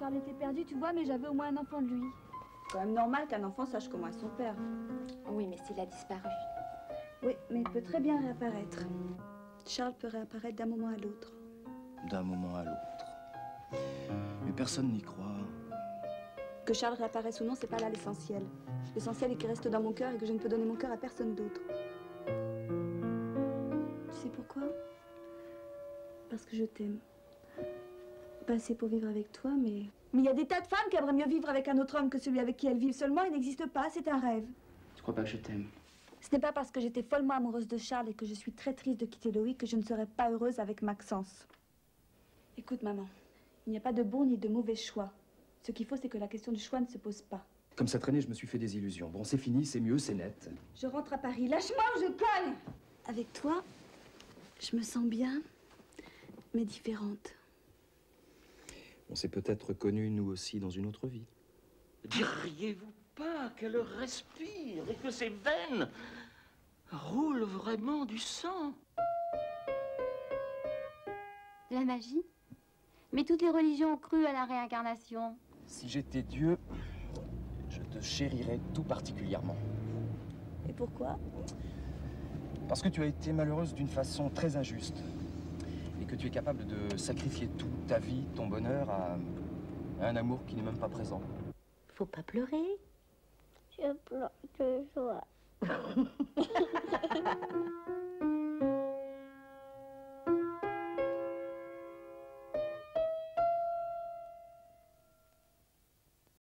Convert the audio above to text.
Charles était perdu, tu vois, mais j'avais au moins un enfant de lui. C'est quand même normal qu'un enfant sache comment est son père. Oui, mais s'il a disparu. Oui, mais il peut très bien réapparaître. Charles peut réapparaître d'un moment à l'autre. D'un moment à l'autre. Mais personne n'y croit. Que Charles réapparaisse ou non, c'est pas là l'essentiel. L'essentiel est qu'il reste dans mon cœur et que je ne peux donner mon cœur à personne d'autre. Tu sais pourquoi? Parce que je t'aime. Pas assez pour vivre avec toi, mais... Mais il y a des tas de femmes qui aimeraient mieux vivre avec un autre homme que celui avec qui elles vivent. Seulement, il n'existe pas, c'est un rêve. Tu crois pas que je t'aime? Ce n'est pas parce que j'étais follement amoureuse de Charles et que je suis très triste de quitter Loïc que je ne serais pas heureuse avec Maxence. Écoute, maman, il n'y a pas de bon ni de mauvais choix. Ce qu'il faut, c'est que la question du choix ne se pose pas. Comme cette année, je me suis fait des illusions. Bon, c'est fini, c'est mieux, c'est net. Je rentre à Paris. Lâche-moi ou je cogne! Avec toi, je me sens bien, mais différente. On s'est peut-être connus, nous aussi, dans une autre vie. Diriez-vous pas qu'elle respire et que ses veines roulent vraiment du sang? De la magie? Mais toutes les religions ont cru à la réincarnation. Si j'étais Dieu, je te chérirais tout particulièrement. Et pourquoi? Parce que tu as été malheureuse d'une façon très injuste. Et que tu es capable de sacrifier toute ta vie, ton bonheur, à un amour qui n'est même pas présent. Faut pas pleurer. Je pleure de joie.